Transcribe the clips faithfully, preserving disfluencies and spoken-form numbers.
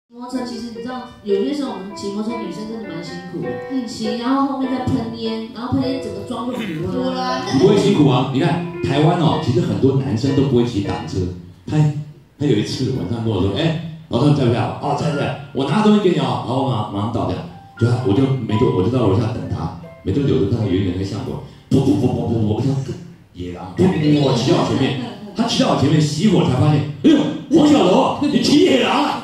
摩托车其实你知道，有些时候我们骑摩托车女生真的蛮辛苦的，嗯，骑然后后面再喷烟，然后喷烟整个妆就糊了。 不会辛苦啊！你看台湾哦，其实很多男生都不会骑挡车。他他有一次晚上跟我说，哎、欸，老头在不在？哦，在在。我拿东西给你哦，然后我马马上到这样，就他我就没多，我就到楼下等他。没多久，我就看到远远那个巷口，噗噗噗噗噗，我想野狼，噗噗噗，我骑到我前面，他骑到我前面熄火才发现，哎呦，黄小楼，你骑野狼啊！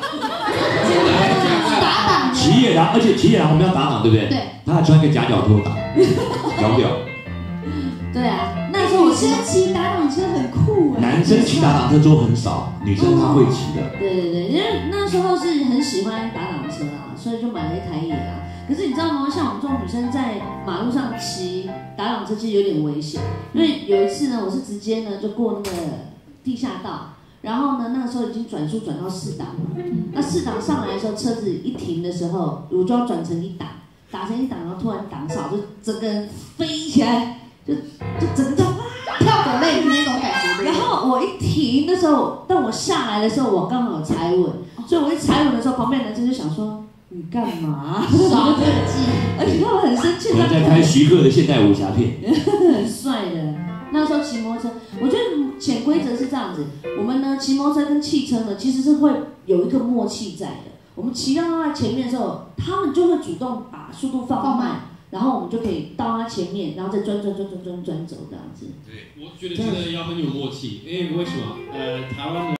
打挡骑野狼，而且骑野狼我们要打挡，对不对？ 对。 他还穿个夹脚拖挡，了不了？ 对啊，那时候我女生骑打挡车很酷哎。 男生骑打挡车都很少，女生她会骑的。 对对对，因为那时候是很喜欢打挡车啊，所以就买了一台野狼。可是你知道吗？像我们这种女生在马路上骑打挡车其实有点危险，因为有一次呢，我是直接呢就过那个地下道。然后呢，那个时候已经转速转到四档了。那四档上来的时候，车子一停的时候，我就要转成一档，打成一档，然后突然挡少，就整个人飞起来，就就整个啊跳狗类那种感觉。 然后我一停的时候，但我下来的时候，我刚好有踩稳，所以我一踩稳的时候，旁边的男生就想说：“你干嘛？” 耍特技， 而且他们很生气， 可能在拍徐克的现代武侠片， 很帅的。那时候骑摩托车，我觉得潜规则是这样子，我们呢骑摩托车跟汽车呢其实是会有一个默契在的。我们骑到他前面的时候，他们就会主动把速度放慢，放慢然后我们就可以到他前面，然后再转转转转转转走这样子。 对，我觉得这个要很有默契，因为为什么？呃，台湾的。